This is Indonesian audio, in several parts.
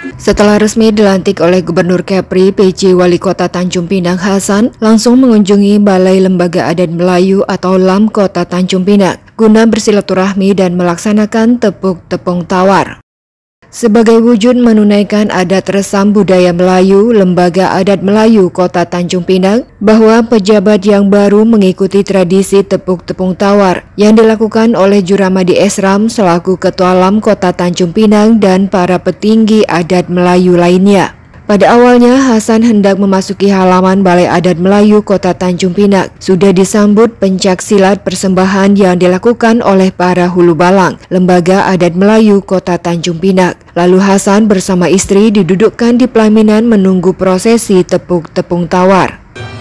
Setelah resmi dilantik oleh Gubernur Kepri, PJ Wali Kota Tanjung Pinang Hasan langsung mengunjungi Balai Lembaga Adat Melayu atau LAM Kota Tanjung Pinang guna bersilaturahmi dan melaksanakan tepuk tepung tawar. Sebagai wujud menunaikan adat resam budaya Melayu, Lembaga Adat Melayu Kota Tanjung Pinang bahwa pejabat yang baru mengikuti tradisi tepuk tepung tawar yang dilakukan oleh Juramadi Esram selaku Ketua LAM Kota Tanjung Pinang dan para petinggi adat Melayu lainnya. Pada awalnya, Hasan hendak memasuki halaman Balai Adat Melayu Kota Tanjung Pinang. Sudah disambut pencaksilat persembahan yang dilakukan oleh para hulu balang, Lembaga Adat Melayu Kota Tanjung Pinang. Lalu Hasan bersama istri didudukkan di pelaminan menunggu prosesi tepuk tepung tawar.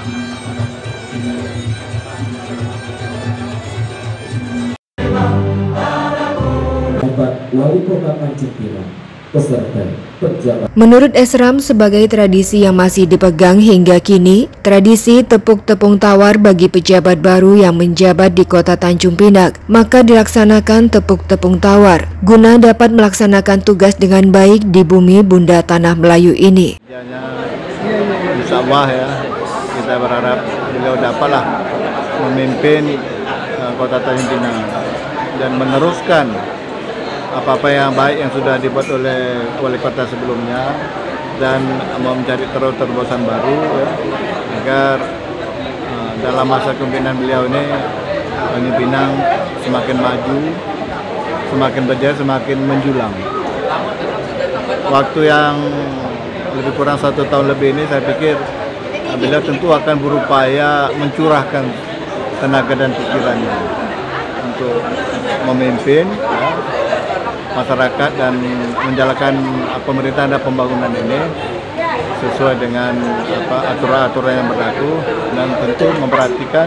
Wali Kota Tanjung Pinang beserta pejabat. Menurut Esram, sebagai tradisi yang masih dipegang hingga kini, tradisi tepuk tepung tawar bagi pejabat baru yang menjabat di Kota Tanjung Pinang, maka dilaksanakan tepuk tepung tawar guna dapat melaksanakan tugas dengan baik di bumi Bunda Tanah Melayu ini. Insya Allah ya, kita berharap beliau dapatlah memimpin Kota Tanjung Pinang dan meneruskan apa-apa yang baik yang sudah dibuat oleh wali kota sebelumnya dan mau mencari terobosan baru ya, agar dalam masa kepemimpinan beliau ini Tanjung Pinang semakin maju, semakin berjaya, semakin menjulang. Waktu yang lebih kurang 1 tahun lebih ini saya pikir beliau tentu akan berupaya mencurahkan tenaga dan pikirannya untuk memimpin ya, masyarakat dan menjalankan pemerintahan dan pembangunan ini sesuai dengan aturan-aturan yang berlaku dan tentu memperhatikan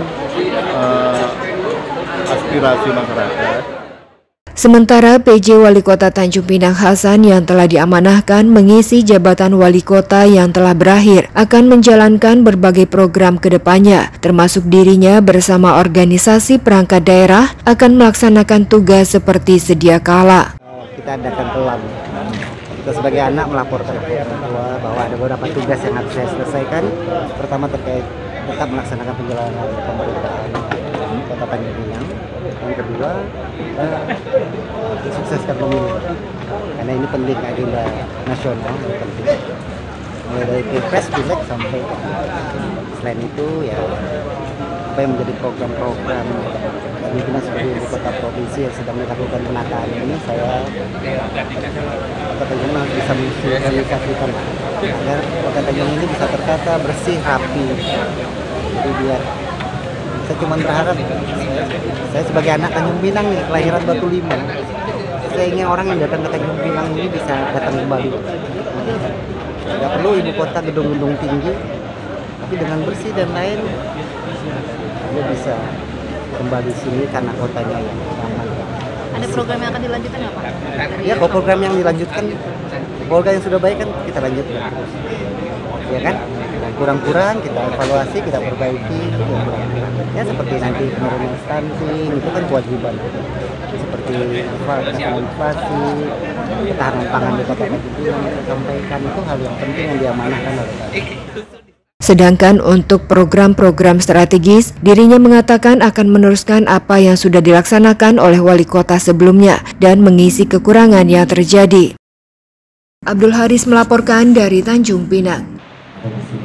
aspirasi masyarakat. Sementara PJ Wali Kota Tanjung Pinang Hasan yang telah diamanahkan mengisi jabatan Wali Kota yang telah berakhir akan menjalankan berbagai program ke depannya, termasuk dirinya bersama organisasi perangkat daerah akan melaksanakan tugas seperti sedia kala. Kita adakan kelam. Kita sebagai anak melaporkan ke orang tua bahwa ada beberapa tugas yang harus saya selesaikan. Pertama terkait tetap melaksanakan penjalanan pemerintahan Kota Tanjung Pinang. Yang kedua, sukseskan pemilu. Karena ini penting, agenda nasional yang penting. Mulai dari Pilpres, Pileg sampai selain itu ya apa yang menjadi program-program pimpinan sebagai ibu kota provinsi yang sedang melakukan penataan ini, saya Kota Tanjung harus bisa mensosialisasikan agar Kota Tanjung ini bisa tertata, bersih, rapi. Jadi biar saya cuma berharap, saya sebagai anak Tanjung Pinang nih, kelahiran Batu Lima, saya ingin orang yang datang ke Tanjung Pinang ini bisa datang kembali. Tidak perlu ibu kota gedung-gedung tinggi, tapi dengan bersih dan lain, dia bisa kembali sini karena kotanya yang aman. Ada program yang akan dilanjutkan apa? Ya, kalau program yang dilanjutkan, program yang sudah baik kan kita lanjutkan, ya kan? Kurang-kurang kita evaluasi, kita perbaiki. Ya seperti nanti penurunan stunting itu kan kewajiban. Seperti inflasi, ketahanan pangan di Kota Tanjung Pinang kita sampaikan, itu hal yang penting yang diamanahkan oleh kita. Sedangkan untuk program-program strategis, dirinya mengatakan akan meneruskan apa yang sudah dilaksanakan oleh wali kota sebelumnya dan mengisi kekurangan yang terjadi. Abdul Haris melaporkan dari Tanjung Pinang.